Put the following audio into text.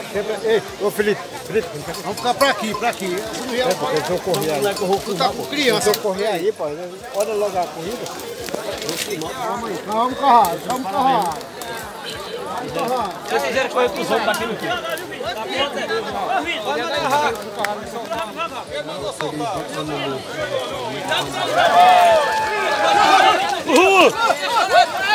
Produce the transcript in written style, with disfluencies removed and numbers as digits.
Ei, ô Felipe, vamos ficar pra aqui, pra aqui. É, porque eles vão correr aí. Tu tá com criança. Eles vão correr aí, pô. Olha logo a corrida. Calma aí, calma, Carrado, calma, Carrado. Vocês quiserem correr com os outros batendo aqui. Uhul!